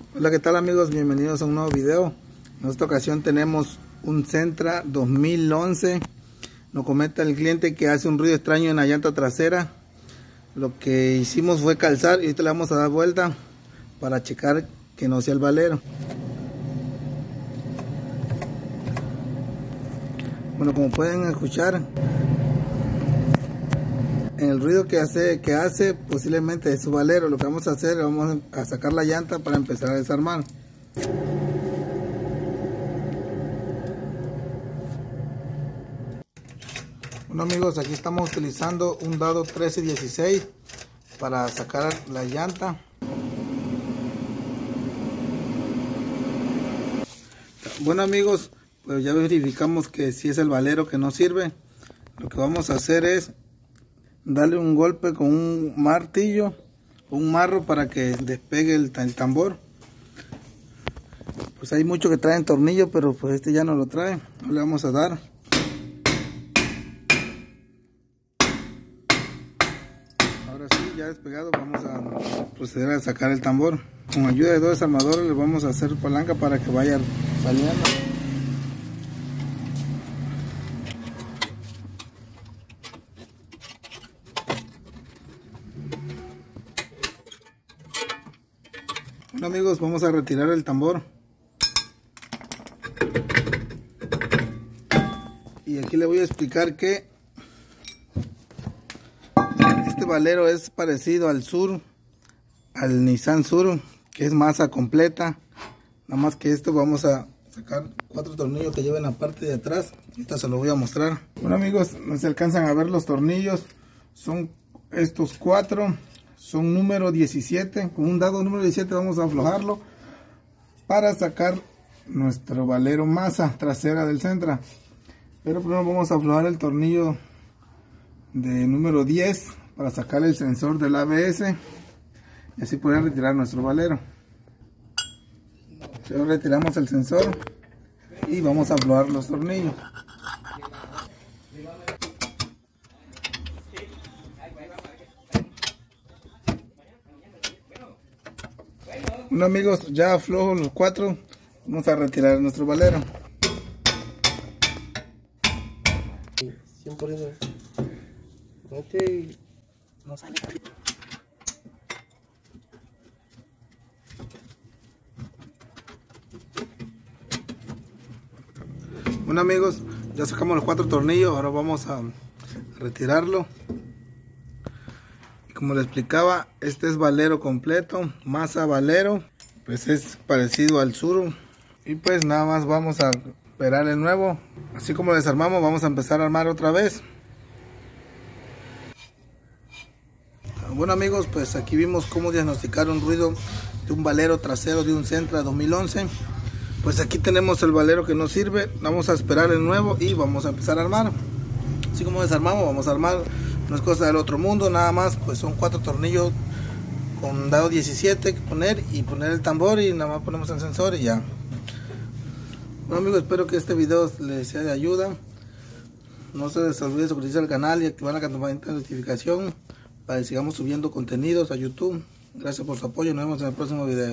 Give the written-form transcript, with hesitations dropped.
Hola, ¿qué tal amigos? Bienvenidos a un nuevo video. En esta ocasión tenemos un Sentra 2011. Nos comenta el cliente que hace un ruido extraño en la llanta trasera. Lo que hicimos fue calzar y ahorita le vamos a dar vuelta para checar que no sea el valero. Bueno, como pueden escuchar, en el ruido que hace posiblemente es su valero. Lo que vamos a hacer, vamos a sacar la llanta para empezar a desarmar. Bueno amigos, aquí estamos utilizando un dado 13-16 para sacar la llanta. Bueno amigos, pues ya verificamos que si es el valero que no sirve. Lo que vamos a hacer es darle un golpe con un martillo, un marro, para que despegue el tambor. Pues hay muchos que traen tornillo, pero pues este ya no lo trae. No le vamos a dar. Ahora sí, ya despegado, vamos a proceder a sacar el tambor. Con ayuda de dos desarmadores le vamos a hacer palanca para que vaya saliendo. Bueno amigos, vamos a retirar el tambor. Y aquí le voy a explicar que este valero es parecido al Sur, al Nissan Sur, que es masa completa. Nada más que esto vamos a sacar 4 tornillos que llevan la parte de atrás. Ahorita se lo voy a mostrar. Bueno amigos, no se alcanzan a ver los tornillos. Son estos 4. Son número 17, con un dado número 17 vamos a aflojarlo para sacar nuestro valero masa trasera del Sentra. Pero primero vamos a aflojar el tornillo de número 10 para sacar el sensor del ABS y así poder retirar nuestro valero. Luego retiramos el sensor y vamos a aflojar los tornillos. Bueno amigos, ya aflojo los 4, vamos a retirar nuestro valero. Bueno amigos, ya sacamos los 4 tornillos, ahora vamos a retirarlo. Como le explicaba, este es valero completo, masa valero, pues es parecido al Sur. Y pues nada más vamos a esperar el nuevo. Así como lo desarmamos, vamos a empezar a armar otra vez. Bueno amigos, pues aquí vimos cómo diagnosticar un ruido de un valero trasero de un Sentra 2011. Pues aquí tenemos el valero que no sirve, vamos a esperar el nuevo y vamos a empezar a armar. Así como desarmamos, vamos a armar. No es cosa del otro mundo, nada más, pues son 4 tornillos con dado 17 que poner y poner el tambor y nada más ponemos el sensor y ya. Bueno amigos, espero que este video les sea de ayuda. No se les olvide suscribirse al canal y activar la campanita de notificación para que sigamos subiendo contenidos a YouTube. Gracias por su apoyo y nos vemos en el próximo video.